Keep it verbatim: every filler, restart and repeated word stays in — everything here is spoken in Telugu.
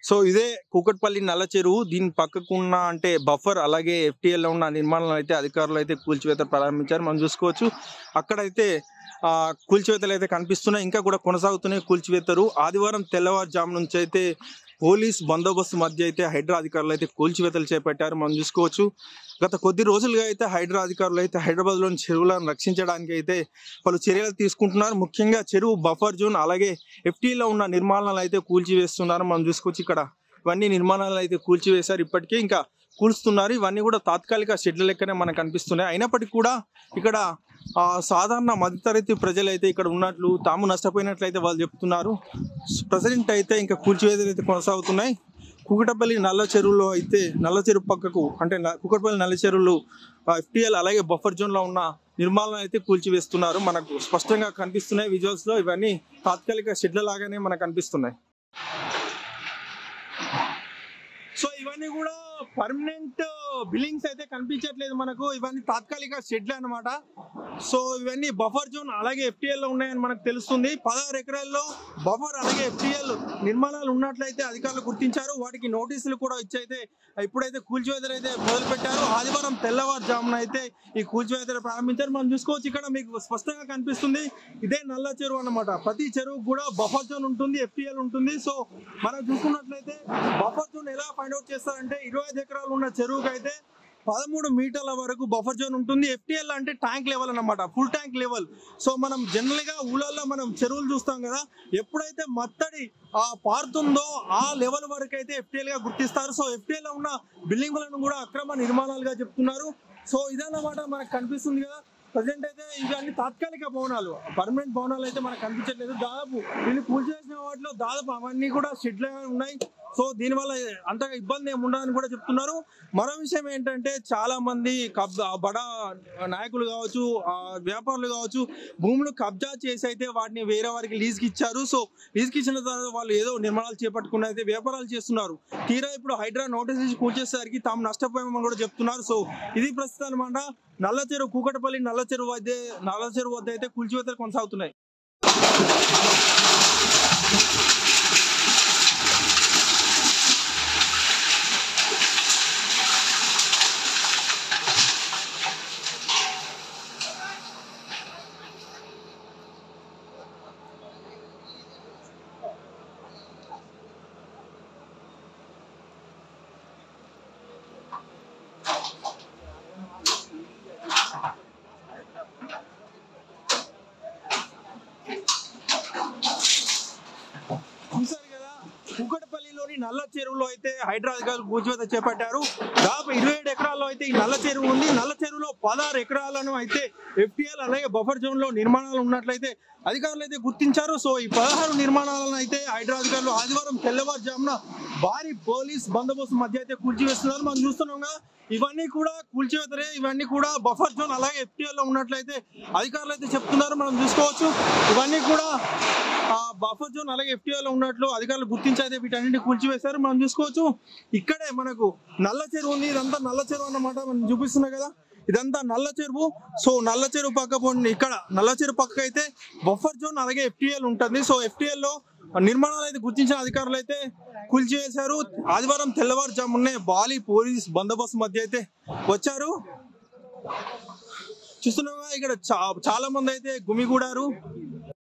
సో ఇదే కూకట్పల్లి నల్ల చెరువు. దీని పక్కకున్న అంటే బఫర్ అలాగే ఎఫ్టీఎల్లో ఉన్న నిర్మాణాలు అయితే అధికారులు అయితే కూల్చివేత ప్రారంభించారు. మనం చూసుకోవచ్చు అక్కడైతే ఆ కూల్చివేతలు అయితే కనిపిస్తున్నాయి, ఇంకా కూడా కొనసాగుతున్నాయి కూల్చివేతలు. ఆదివారం తెల్లవారుజాము నుంచి అయితే పోలీస్ బందోబస్తు మధ్య అయితే హైడ్రా అధికారులు అయితే కూల్చివేతలు చేపట్టారు. మనం చూసుకోవచ్చు గత కొద్ది రోజులుగా అయితే హైడ్రా అధికారులు అయితే హైదరాబాద్లోని చెరువులను రక్షించడానికి అయితే పలు చర్యలు తీసుకుంటున్నారు. ముఖ్యంగా చెరువు బఫర్ జోన్ అలాగే ఎఫ్టీలో ఉన్న నిర్మాణాలు అయితే కూల్చివేస్తున్నారు. మనం చూసుకోవచ్చు ఇక్కడ ఇవన్నీ నిర్మాణాలు అయితే కూల్చివేశారు, ఇప్పటికే ఇంకా కూల్స్తున్నారు. ఇవన్నీ కూడా తాత్కాలిక షెడ్ల లెక్కనే మనకు కనిపిస్తున్నాయి. అయినప్పటికీ కూడా ఇక్కడ సాధారణ మధ్యతరగతి ప్రజలు అయితే ఇక్కడ ఉన్నట్లు తాము నష్టపోయినట్లయితే వాళ్ళు చెప్తున్నారు. ప్రజెంట్ అయితే ఇంకా కూల్చివేతలు అయితే కొనసాగుతున్నాయి. కూకట్పల్లి నల్ల చెరువులో అయితే నల్ల చెరువు పక్కకు అంటే కూకట్పల్లి నల్ల చెరువులు ఎఫ్టీఎల్ అలాగే బఫర్ జోన్లో ఉన్న నిర్మాణాలు అయితే కూల్చివేస్తున్నారు. మనకు స్పష్టంగా కనిపిస్తున్నాయి విజువల్స్లో. ఇవన్నీ తాత్కాలిక షెడ్ల లాగానే మనకు కనిపిస్తున్నాయి. సో ఇవన్నీ కూడా పర్మనెంట్ బిల్డింగ్స్ అయితే కనిపించట్లేదు మనకు, ఇవన్నీ తాత్కాలిక షెడ్లు అనమాట. సో ఇవన్నీ బఫర్ జోన్ అలాగే ఎఫ్టీఎల్లో ఉన్నాయని మనకు తెలుస్తుంది. పదహారు ఎకరాల్లో బఫర్ అలాగే ఎఫ్టీఎల్ నిర్మాణాలు ఉన్నట్లయితే అధికారులు గుర్తించారు. వాటికి నోటీసులు కూడా ఇచ్చైతే ఇప్పుడైతే కూల్చివేతలు అయితే మొదలు పెట్టారు. ఆదివారం తెల్లవారుజామున అయితే ఈ కూల్చివేతలు ప్రారంభించారు. మనం చూసుకోవచ్చు ఇక్కడ మీకు స్పష్టంగా కనిపిస్తుంది ఇదే నల్ల చెరువు అన్నమాట. ప్రతి చెరువు కూడా బఫర్ జోన్ ఉంటుంది, ఎఫ్టీఎల్ ఉంటుంది. సో మనం చూసుకున్నట్లయితే బఫర్ జోన్ ఎలా ఫైండ్ అవుట్ చేస్తారంటే ఇరవై ఐదు ఎకరాలు ఉన్న చెరువుకి అయితే పదమూడు మీటర్ల వరకు బఫర్ జోన్ ఉంటుంది. ఎఫ్టీఎల్ అంటే ట్యాంక్ లెవెల్ అన్నమాట, ఫుల్ ట్యాంక్ లెవెల్. సో మనం జనరల్ గా ఊళ్ళల్లో మనం చెరువులు చూస్తాం కదా, ఎప్పుడైతే మత్తడి ఆ పారుతుందో ఆ లెవెల్ వరకు అయితే ఎఫ్టీఎల్ గా గుర్తిస్తారు. సో ఎఫ్టీఎల్ లో ఉన్న బిల్డింగ్లను కూడా అక్రమ నిర్మాణాలుగా చెప్తున్నారు. సో ఇదన్నమాట మనకు కనిపిస్తుంది కదా. ప్రజెంట్ అయితే ఇవన్నీ తాత్కాలిక భవనాలు, పర్మనెంట్ భవనాలు అయితే మనకు కనిపించట్లేదు. దాదాపు వీళ్ళు పూజ చేసిన వాటిలో దాదాపు అవన్నీ కూడా షెడ్లు ఉన్నాయి. సో దీనివల్ల అంతగా ఇబ్బంది ఏమి ఉండదని కూడా చెప్తున్నారు. మరో విషయం ఏంటంటే చాలా మంది కబ్జా బడా నాయకులు కావచ్చు, వ్యాపారులు కావచ్చు, భూములు కబ్జా చేసి అయితే వాటిని వేరే వారికి లీజ్కి ఇచ్చారు. సో లీజ్కి ఇచ్చిన తర్వాత వాళ్ళు ఏదో నిర్మాణాలు చేపట్టుకుని అయితే వ్యాపారాలు చేస్తున్నారు. తీరా ఇప్పుడు హైడ్రా నోటీస్ ఇచ్చి కూల్చేసరికి తాము నష్టపోయామని కూడా చెప్తున్నారు. సో ఇది ప్రస్తుతం అనమాట నల్ల చెరువు, కూకట్పల్లి నల్ల చెరువు వద్ద నల్ల చెరువు వద్ద అయితే కూల్చివేతలు కొనసాగుతున్నాయి. చూసారు కదా కూకట్పల్లిలోని నల్ల చెరువులో అయితే హైడ్రా అధికారులు కూల్చివేత చేపట్టారు. దాదాపు ఇరవై ఏడు ఎకరాల్లో అయితే ఈ నల్ల చెరువు ఉంది. నల్ల చెరువులో పదహారు ఎకరాలను అయితే ఎఫ్టీఎల్ అలాగే బఫర్ జోన్ లో నిర్మాణాలు ఉన్నట్లయితే అధికారులు అయితే గుర్తించారు. సో ఈ పదహారు నిర్మాణాలను అయితే హైడ్రా అధికారులు ఆదివారం తెల్లవారుజామున భారీ పోలీస్ బందోబస్తు మధ్య అయితే కూల్చివేస్తున్నారు. మనం చూస్తున్నాం కదా, ఇవన్నీ కూడా కూల్చివేతలే. ఇవన్నీ కూడా బఫర్ జోన్ అలాగే ఎఫ్టీఎల్ లో ఉన్నట్లయితే అధికారులు అయితే చెప్తున్నారు. మనం చూసుకోవచ్చు ఇవన్నీ కూడా బఫర్ జోన్ అలాగే ఎఫ్టీఎల్ లో ఉన్నట్లు అధికారులు గుర్తించి అయితే వీటన్నింటినీ కూల్చివేశారు. మనం చూసుకోవచ్చు ఇక్కడే మనకు నల్ల చెరువు ఉంది. ఇదంతా నల్ల చెరువు అన్నమాట. మనం చూపిస్తున్నాం కదా, ఇదంతా నల్ల చెరువు. సో నల్ల చెరువు పక్క పోండి, ఇక్కడ నల్ల చెరువు పక్క అయితే బఫర్ జోన్ అలాగే ఎఫ్టీఎల్ ఉంటుంది. సో ఎఫ్టీఎల్ లో నిర్మాణాలు అయితే గుర్తించిన అధికారులు అయితే కూల్చివేశారు. ఆదివారం తెల్లవారుజామునే బాలి పోలీస్ బందోబస్తు మధ్య అయితే వచ్చారు. చూస్తున్నాగా ఇక్కడ చాలా మంది అయితే గుమిగూడారు.